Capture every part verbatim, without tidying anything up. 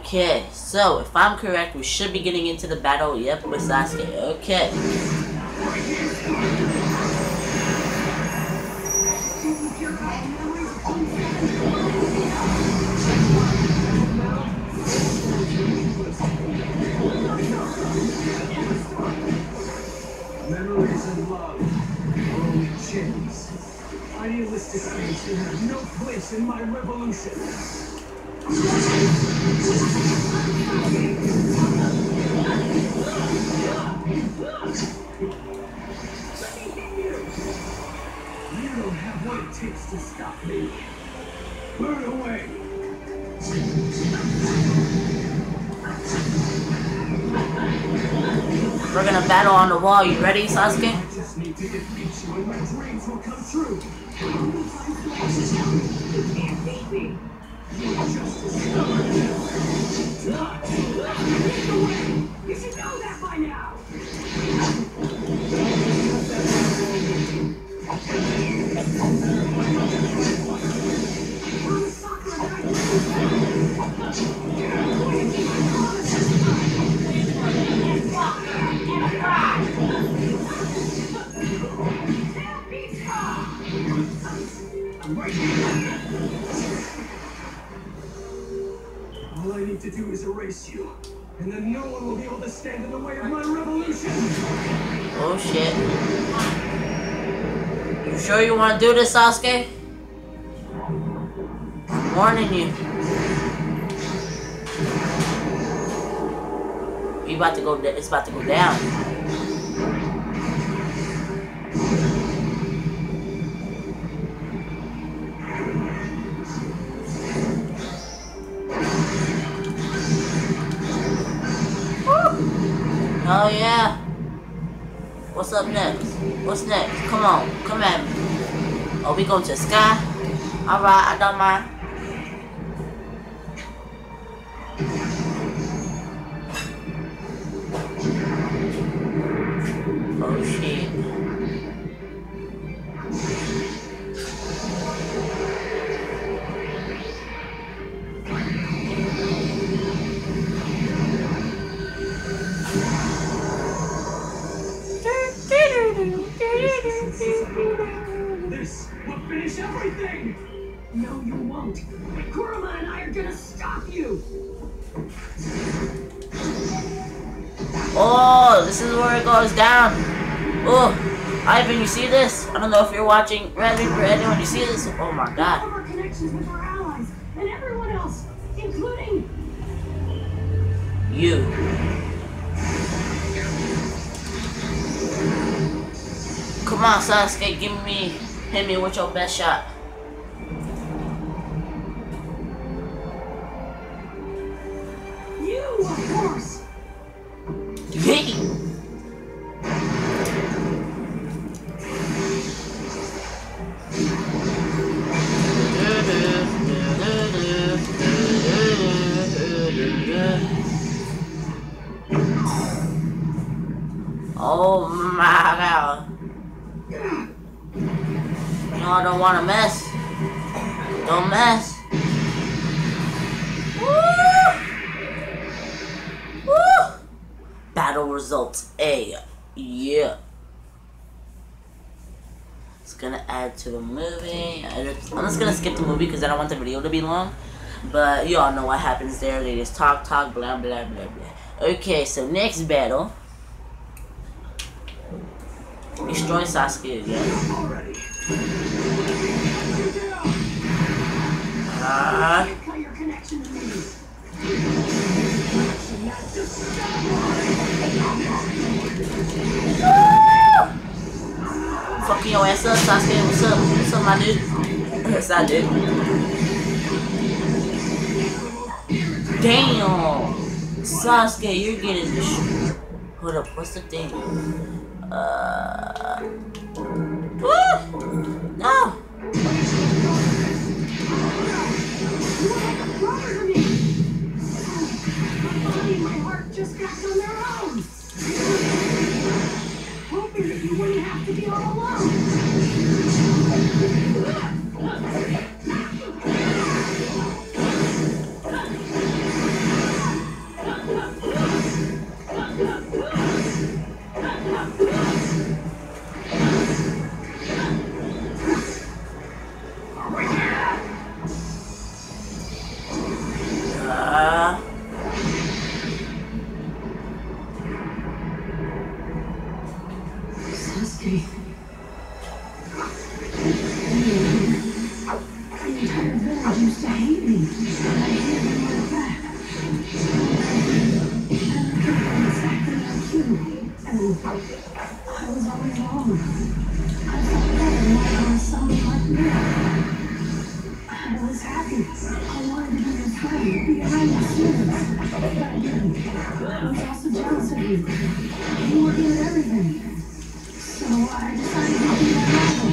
Okay, so if I'm correct, we should be getting into the battle. Yep, with Sasuke. Okay. Memories and love are only chains. Idealistic things can have no place in my revolution. You don't have what it takes to stop me. Burn away. We're gonna battle on the wall. You ready, Sasuke? I just need to defeat you and my dreams will come true. You can't beat me. You're just a stubborn Get away. You should know that by now. All I need to do is erase you, and then no one will be able to stand in the way of my revolution. Oh shit. You sure you want to do this, Sasuke? I'm warning you. You about to go, it's about to go down. Oh yeah. What's up next? What's next? Come on, come at me. Oh, we going to the sky? Alright, I don't mind. Oh shit. This will finish everything! No, you won't. Kurama and I are gonna stop you! Oh, this is where it goes down. Oh, Ivan, you see this? I don't know if you're watching Red Reaper, anyone, you see this? Oh my god. All of our connections with our allies and everyone else, including You. Come on, Sasuke, give me, hit me with your best shot. you, of course! Hey! Oh my god. Y'all don't want to mess. Don't mess. Woo! Woo! Battle results A. Yeah. It's gonna add to the movie. I just, I'm just gonna skip the movie because I don't want the video to be long. But you all know what happens there. They just talk, talk, blah, blah, blah, blah. Okay, so next battle. Destroy Sasuke again. Uh, Fucking your ass up, Sasuke. What's up? What's up, my dude? What's up, dude? Damn! Sasuke, you're getting destroyed. Hold up, what's the thing? Uh. Woo! No! My heart just got on their own. Hoping that you wouldn't have to be all alone. see. The entire village used to hate me, but I hated them right back. I looked at them exactly like you, and I was always wrong. I felt better when I was someone like me. I was happy. I wanted to be your friend, behind the scenes. But I didn't. I was also jealous of you. You were good at everything. So I decided to be my rival.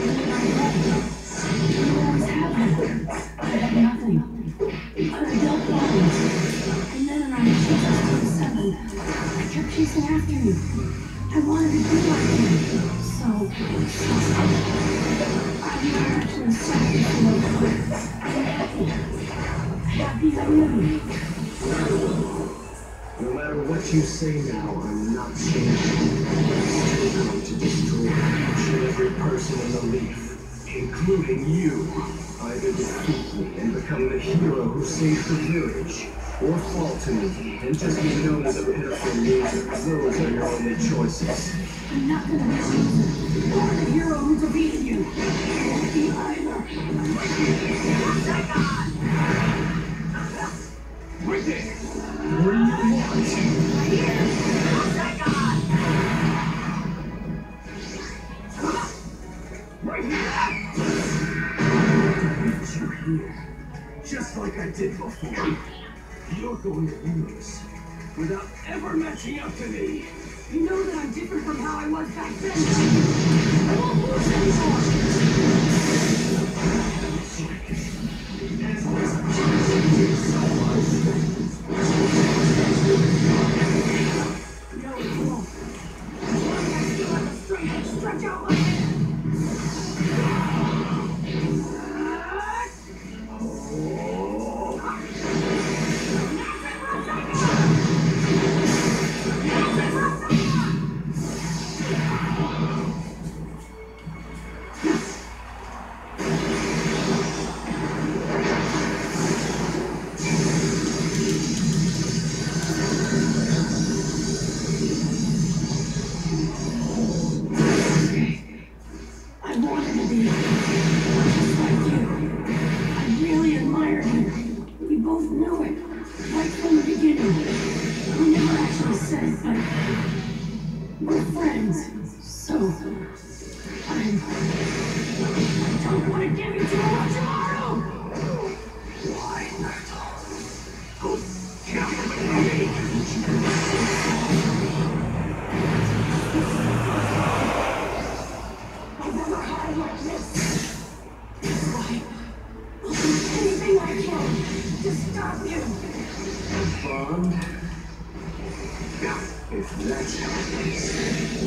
You always have been. I had nothing. But I built bones. And then when I was just twenty-seven, I kept chasing after you. I wanted to be like you. So, I'm not actually sorry for you. I'm happy. Happy I knew. No matter what you say now, I'm not changing. I'm going to destroy each and every person in the Leaf, including you. Either defeat me and become the hero who saved the village, or fall to me and just be known as a pitiful loser. Those are your only choices. I'm not gonna be a loser. You're the hero who defeated you. I won't be either. Right there! What do you want? Right here. Right here! You're here. Just like I did before. You're going to lose without ever matching up to me. You know that I'm different from how I was back then. I won't lose anymore. No, it won't. As long as I still have the strength to stretch out my hand. I wanted to be just like you. I really admired you. We both knew it, right from the beginning. We never actually said it, but we're friends. So, I'm... I don't want to give you too much tomorrow! Why, Myrtle? Go down with me! I've never had it like this. That's why I'll do anything I can to stop you. A bond? If that's how it is,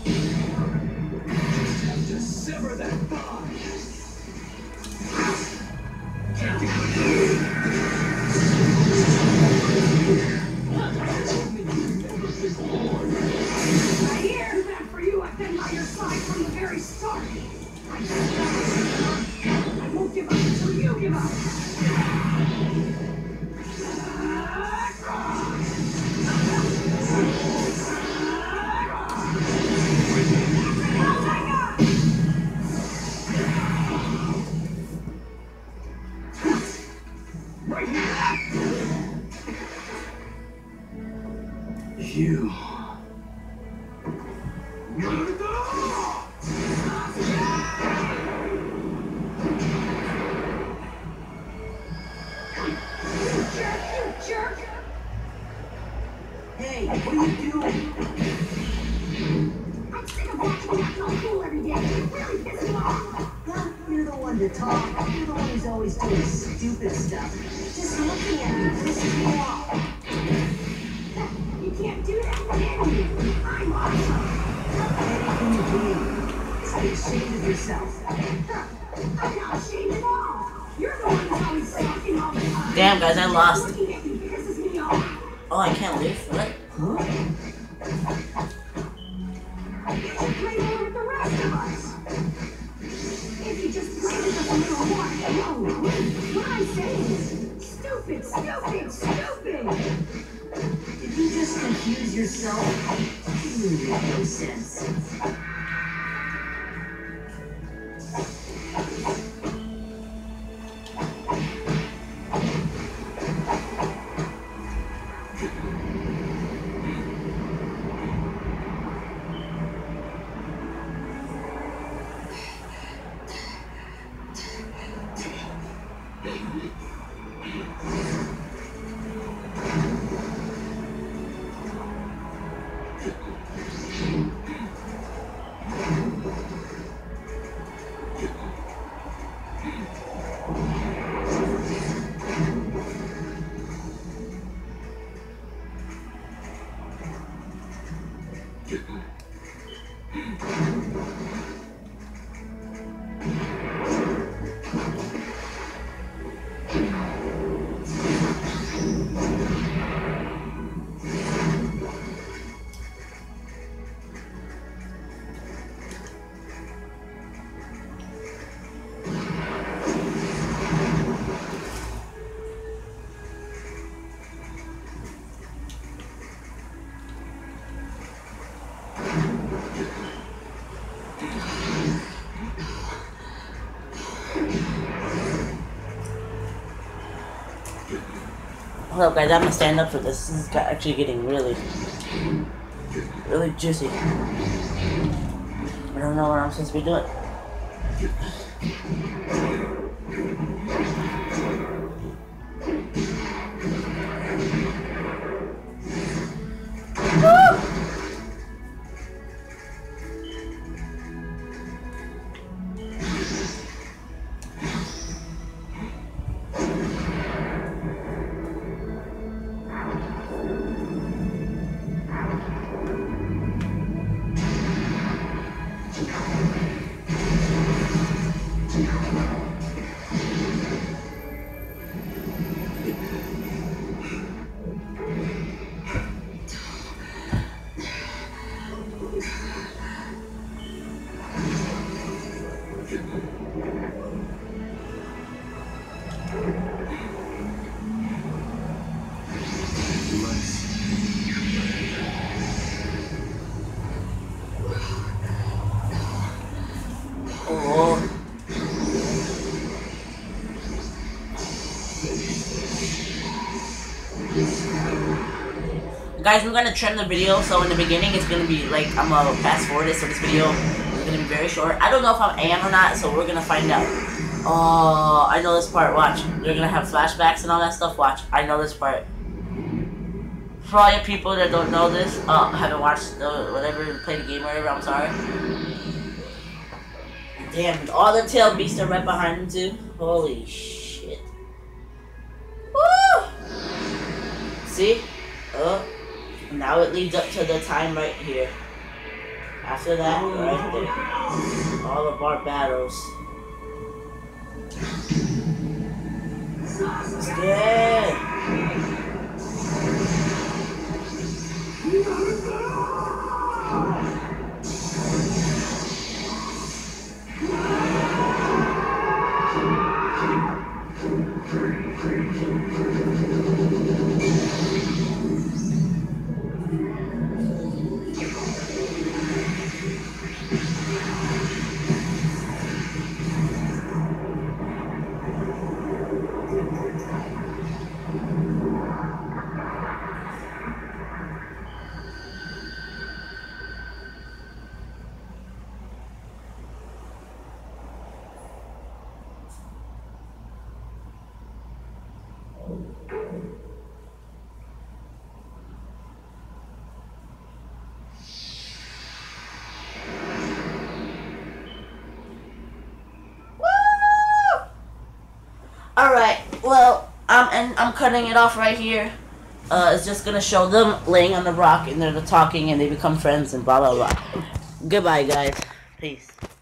just have to sever that bond. Right here, too bad for you. I've been by your side from the very start. I'm stubborn. I won't give up until you give up. Right here. You. Jerk! Hey, what are you doing? I'm sick of watching you act all cool every day. It really pisses me off. Huh? You're the one to talk. You're the one who's always doing stupid stuff. Just looking at you pisses me off. You can't do that, can you? I'm awesome. Anything you do, stay ashamed of yourself. I'm not ashamed at all. You're the one who's always sucking all the time. Damn, guys, I lost. Looking at you pisses me off. Oh, I can't leave? What? Huh? You should play more with the rest of us. If you just play with us a little more. No, what I'm saying is stupid, stupid, stupid. Did you just confuse yourself? You make no sense. Hold up, guys, I'm gonna stand up for this. This is actually getting really, really juicy. I don't know what I'm supposed to be doing. Guys, we're gonna trim the video, so in the beginning it's gonna be like, I'm gonna fast forward it, so this video is gonna be very short. I don't know if I'm A M or not, so we're gonna find out. Oh, I know this part, watch. They're gonna have flashbacks and all that stuff, watch. I know this part. For all you people that don't know this, uh, haven't watched the, whatever, played the game or whatever, I'm sorry. Damn, all the tail beasts are right behind him too. Holy shit. Woo! See? Oh. Now it leads up to the time right here. After that, right there. All of our battles. Scared. Alright, well, um, and I'm cutting it off right here. Uh, it's just gonna show them laying on the rock and they're talking and they become friends and blah blah blah. Goodbye, guys. Peace.